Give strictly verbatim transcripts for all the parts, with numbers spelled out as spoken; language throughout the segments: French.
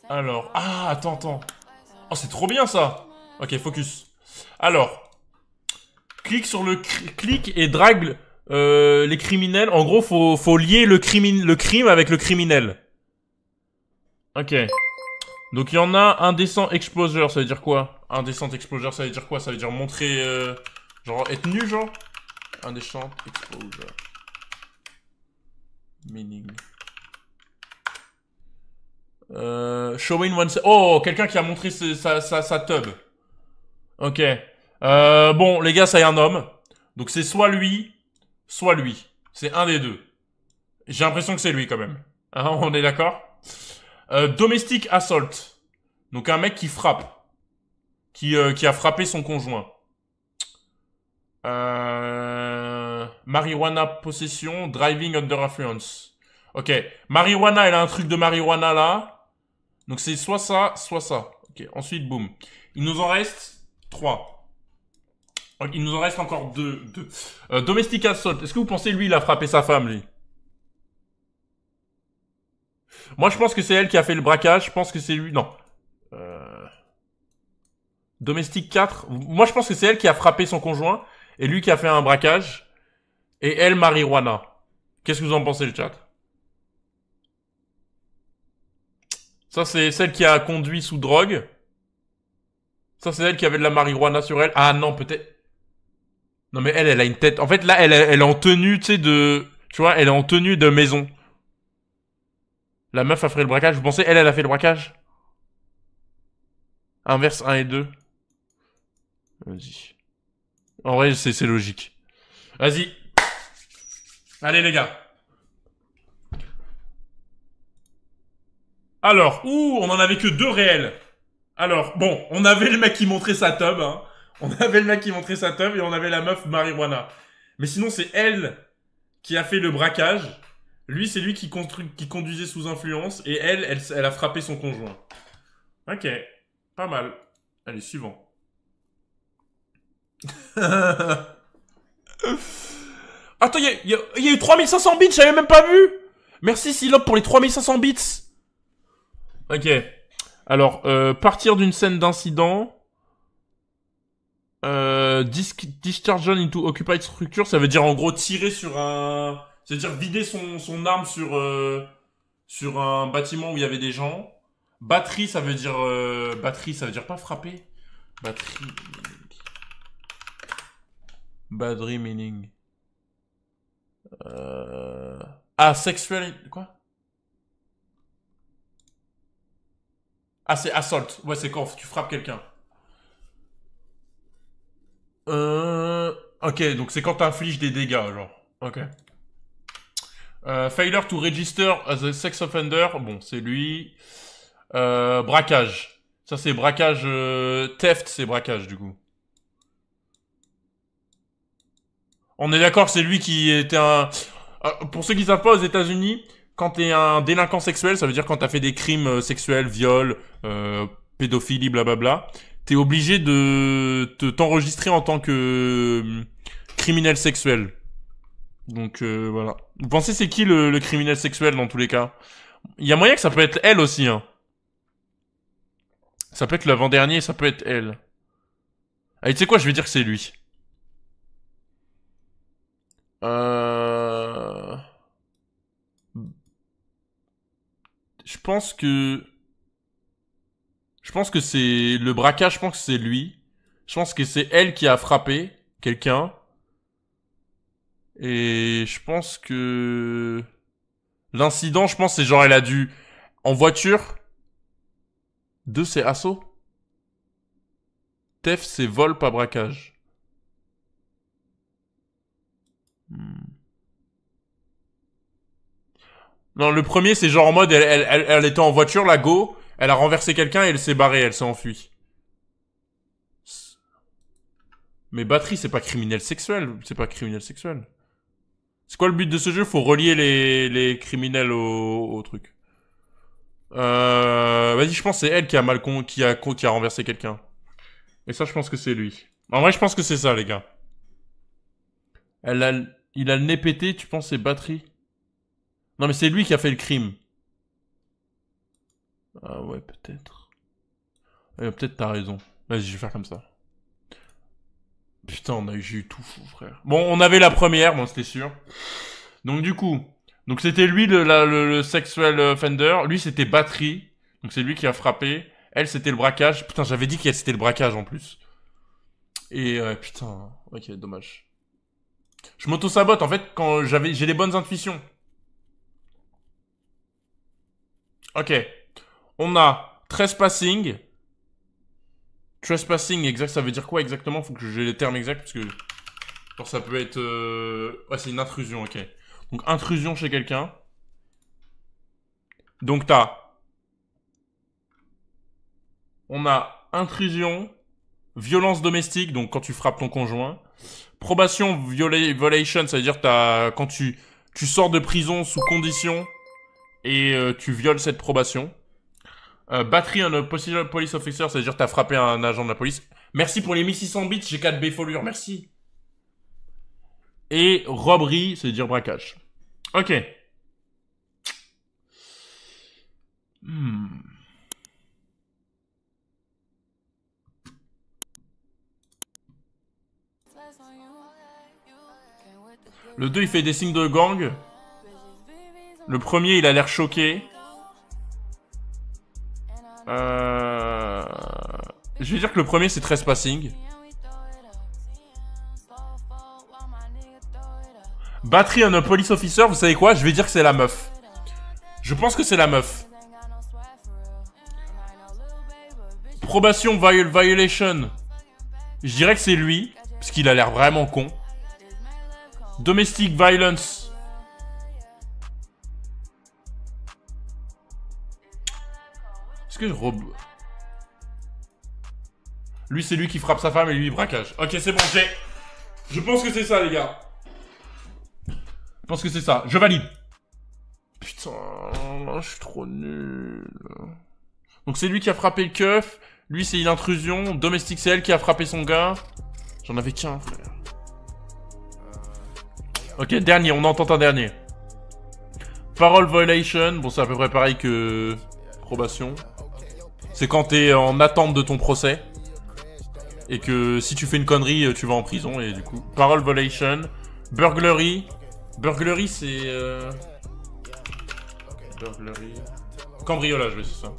Alors, ah, attends, attends. Oh, c'est trop bien ça. Ok, focus. Alors, clique sur le clic et drague euh, les criminels. En gros, faut, faut lier le, crimi le crime avec le criminel. Ok. Donc, il y en a indécent exposure, ça veut dire quoi? Indécent exposure, ça veut dire quoi? Ça veut dire montrer... Euh, genre, être nu, genre? Indécent exposure. Meaning. Euh, showing one... Oh, quelqu'un qui a montré sa, sa, sa, sa tub. Ok. Euh, bon, les gars, ça y est un homme. Donc c'est soit lui, soit lui. C'est un des deux. J'ai l'impression que c'est lui quand même. Hein, on est d'accord? euh, Domestic assault. Donc un mec qui frappe. Qui, euh, qui a frappé son conjoint. Euh... Marijuana possession, driving under influence. Ok. Marijuana, elle a un truc de marijuana là. Donc c'est soit ça, soit ça. Ok. Ensuite, boum. Il nous en reste trois. Il nous en reste encore deux. deux. Euh, domestic assault. Est-ce que vous pensez, lui, il a frappé sa femme, lui? Moi, je pense que c'est elle qui a fait le braquage. Je pense que c'est lui. Non. Euh... Domestic quatre. Moi, je pense que c'est elle qui a frappé son conjoint. Et lui qui a fait un braquage. Et elle, marijuana. Qu'est-ce que vous en pensez, le chat? Ça, c'est celle qui a conduit sous drogue. Ça, c'est elle qui avait de la marijuana sur elle. Ah non, peut-être... Non, mais elle, elle a une tête... En fait, là, elle, elle est en tenue, tu sais, de... Tu vois, elle est en tenue de maison. La meuf a fait le braquage. Vous pensez, elle, elle a fait le braquage? Inverse un et deux. Vas-y. En vrai, c'est logique. Vas-y. Allez, les gars. Alors, ouh, on en avait que deux réels. Alors, bon, on avait le mec qui montrait sa tub, hein. On avait le mec qui montrait sa tub et on avait la meuf marijuana. Mais sinon, c'est elle qui a fait le braquage. Lui, c'est lui qui, qui conduisait sous influence. Et elle, elle, elle a frappé son conjoint. Ok, pas mal. Allez, suivant. Attends, il y, y, y a eu trois mille cinq cents bits, j'avais même pas vu. Merci Silop pour les trois mille cinq cents bits. Ok. Alors, euh, partir d'une scène d'incident. Euh, discharge into occupied structure, ça veut dire en gros tirer sur un... C'est-à-dire vider son, son arme sur, euh, sur un bâtiment où il y avait des gens. Batterie, ça veut dire... Euh, batterie, ça veut dire pas frapper. Batterie... Batterie meaning... Euh... Ah, sexuel... Quoi? Ah, c'est assault. Ouais, c'est quand tu frappes quelqu'un. Euh... Ok, donc c'est quand t'infliges des dégâts, genre. Ok. Euh, failure to register as a sex offender. Bon, c'est lui. Euh, braquage. Ça, c'est braquage... Euh... Theft, c'est braquage, du coup. On est d'accord que c'est lui qui était un... Pour ceux qui savent pas, aux États-Unis, quand t'es un délinquant sexuel, ça veut dire quand t'as fait des crimes sexuels, viols, euh, pédophilie, blablabla, t'es obligé de te t'enregistrer en tant que euh, criminel sexuel. Donc euh, voilà. Vous pensez c'est qui le, le criminel sexuel dans tous les cas? Il y a moyen que ça peut être elle aussi, hein. Ça peut être l'avant-dernier, ça peut être elle. Allez, tu sais quoi, je vais dire que c'est lui. Euh... Je pense que... Je pense que c'est... Le braquage, je pense que c'est lui. Je pense que c'est elle qui a frappé quelqu'un. Et je pense que... L'incident, je pense, c'est genre elle a dû... En voiture. Deux, c'est assaut. Theft, c'est vol, pas braquage. Hmm. Non, le premier, c'est genre en mode, elle, elle, elle, elle était en voiture, la go, elle a renversé quelqu'un et elle s'est barrée, elle s'est enfuie. Mais batterie, c'est pas criminel sexuel, c'est pas criminel sexuel. C'est quoi le but de ce jeu? Faut relier les, les criminels au, au truc. Euh, vas-y, je pense que c'est elle qui a mal con, qui a, qui a renversé quelqu'un. Et ça, je pense que c'est lui. En vrai, je pense que c'est ça, les gars. Elle a, il a le nez pété, tu penses c'est batterie? Non, mais c'est lui qui a fait le crime. Ah ouais, peut-être. Euh, peut-être t'as raison. Vas-y, je vais faire comme ça. Putain, on a eu, j'ai eu tout fou, frère. Bon, on avait la première, bon, c'était sûr. Donc du coup, donc c'était lui le, la, le, le sexual offender. Lui, c'était batterie. Donc c'est lui qui a frappé. Elle, c'était le braquage. Putain, j'avais dit qu'elle c'était le braquage en plus. Et euh, putain, ok, dommage. Je m'auto-sabote, en fait, quand j'avais, j'ai des bonnes intuitions. Ok. On a trespassing. Trespassing, exact, ça veut dire quoi exactement? Faut que j'ai les termes exacts, parce que... genre, ça peut être... Euh... Ouais, c'est une intrusion, ok. Donc, intrusion chez quelqu'un. Donc, t'as... On a intrusion, violence domestique, donc quand tu frappes ton conjoint. Probation viola violation, ça veut dire t'as quand tu tu sors de prison sous condition et euh, tu violes cette probation. Euh, batterie un police officer, ça veut dire t'as frappé un agent de la police. Merci pour les mille six cents bits, j'ai quatre B folure, merci. Et robberie, ça veut dire braquage. Ok. Hmm. Le deux, il fait des signes de gang. Le premier, il a l'air choqué. Euh... Je vais dire que le premier, c'est trespassing. Batterie on a police officer, vous savez quoi? Je vais dire que c'est la meuf. Je pense que c'est la meuf. Probation viol violation. Je dirais que c'est lui, parce qu'il a l'air vraiment con. Domestic violence. Est-ce que je robe... Lui, c'est lui qui frappe sa femme et lui, braquage. Ok, c'est bon, j'ai... Je pense que c'est ça, les gars. Je pense que c'est ça. Je valide. Putain, je suis trop nul. Donc, c'est lui qui a frappé le keuf. Lui, c'est une intrusion. Domestic, c'est elle qui a frappé son gars. J'en avais qu'un, frère. Ok, dernier, on entend un dernier. Parole violation, bon c'est à peu près pareil que probation. C'est quand t'es en attente de ton procès. Et que si tu fais une connerie, tu vas en prison et du coup... Parole violation. Burglary. Burglary c'est... Euh... Burglary... Cambriolage, oui c'est ça.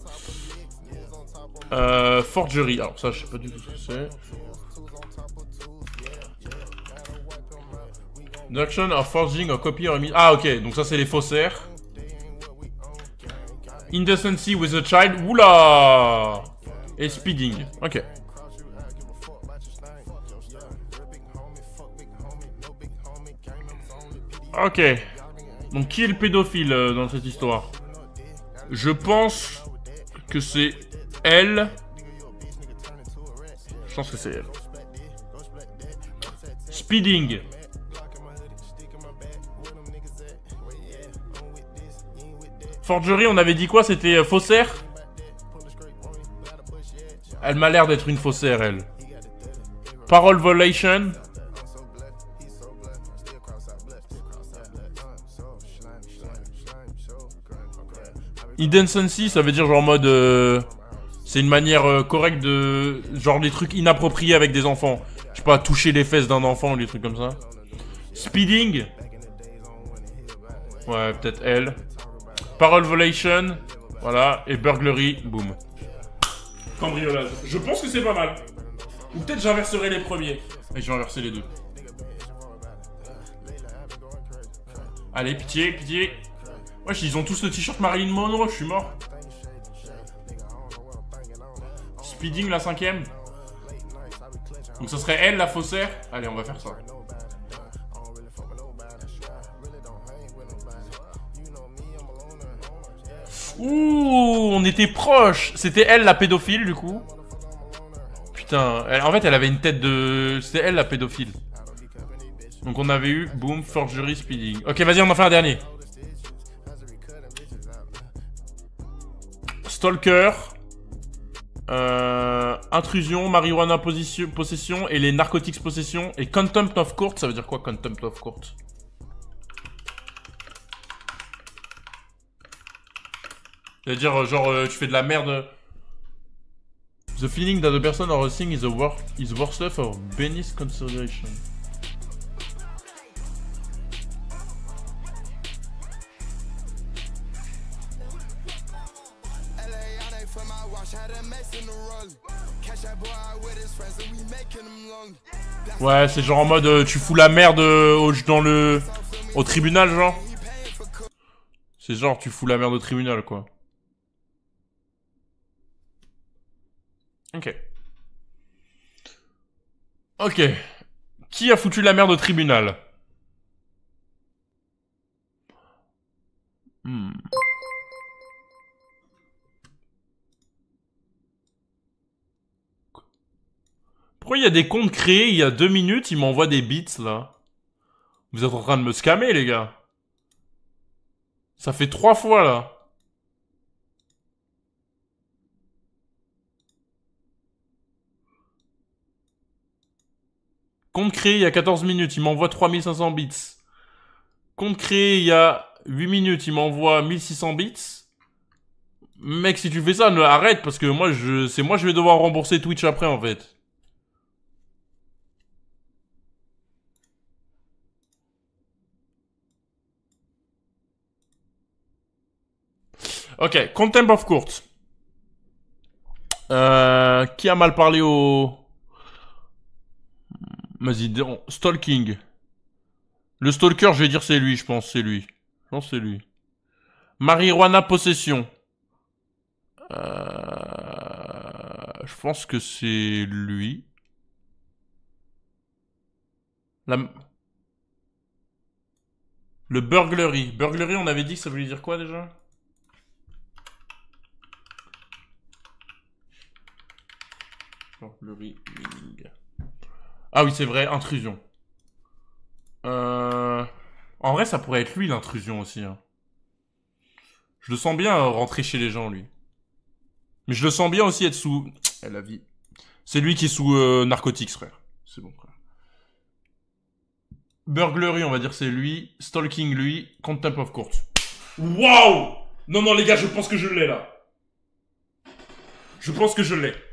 Euh, forgery, alors ça je sais pas du tout ce que c'est. The action of forging a copy or... Ah ok, donc ça c'est les faussaires. Indecency with a child, oula. Et speeding, ok. Ok. Donc qui est le pédophile euh, dans cette histoire? Je pense que c'est elle. Je pense que c'est elle. Speeding. Forgery, on avait dit quoi? C'était euh, faussaire? Elle m'a l'air d'être une faussaire, elle. Parole violation. Indecency, ça veut dire genre en mode... Euh, c'est une manière euh, correcte de... Genre des trucs inappropriés avec des enfants. Je sais pas, toucher les fesses d'un enfant ou des trucs comme ça. Speeding. Ouais, peut-être elle. Parole violation. Voilà. Et burglary. Boum. Cambriolage. Je pense que c'est pas mal. Ou peut-être j'inverserai les premiers. Et je vais inverser les deux. Allez, pitié, pitié. Wesh, ils ont tous le t-shirt Marilyn Monroe, je suis mort. Speeding, la cinquième. Donc ce serait elle, la faussaire. Allez, on va faire ça. Ouh, on était proche. C'était elle, la pédophile, du coup. Putain, elle, en fait, elle avait une tête de... C'était elle, la pédophile. Donc on avait eu, boom, forgery, speeding. Ok, vas-y, on en fait un dernier. Stalker, euh, intrusion, marijuana possession et les narcotiques possession et contempt of court. Ça veut dire quoi, contempt of court? C'est-à-dire, euh, genre, euh, tu fais de la merde. The feeling that a person or a thing is, a wor is worse of beneath consideration. Ouais, c'est genre en mode euh, tu fous la merde euh, au, dans le au tribunal, genre. C'est genre tu fous la merde au tribunal, quoi. Ok. Ok. Qui a foutu la merde au tribunal? Hmm. Pourquoi il y a des comptes créés il y a deux minutes, il m'envoie des bits, là? Vous êtes en train de me scammer, les gars. Ça fait trois fois, là. Compte créé il y a quatorze minutes, il m'envoie trois mille cinq cents bits. Compte créé il y a huit minutes, il m'envoie mille six cents bits. Mec, si tu fais ça, ne arrête, parce que moi, je, c'est moi, je vais devoir rembourser Twitch après, en fait. Ok, Contempt of Court. Euh, qui a mal parlé au... Vas-y, stalking. Le stalker, je vais dire c'est lui, je pense, c'est lui. Je pense c'est lui. Marijuana possession. Euh... Je pense que c'est lui. La... Le burglary. Burglary, on avait dit que ça voulait dire quoi déjà? Burglary. Ah oui, c'est vrai, intrusion. Euh... En vrai, ça pourrait être lui l'intrusion aussi. Hein. Je le sens bien euh, rentrer chez les gens, lui. Mais je le sens bien aussi être sous... Eh, la vie. C'est lui qui est sous euh, narcotiques, frère. C'est bon, frère. Burglary, on va dire c'est lui. Stalking, lui. Contempt of Court. Waouh! Non, non, les gars, je pense que je l'ai, là. Je pense que je l'ai.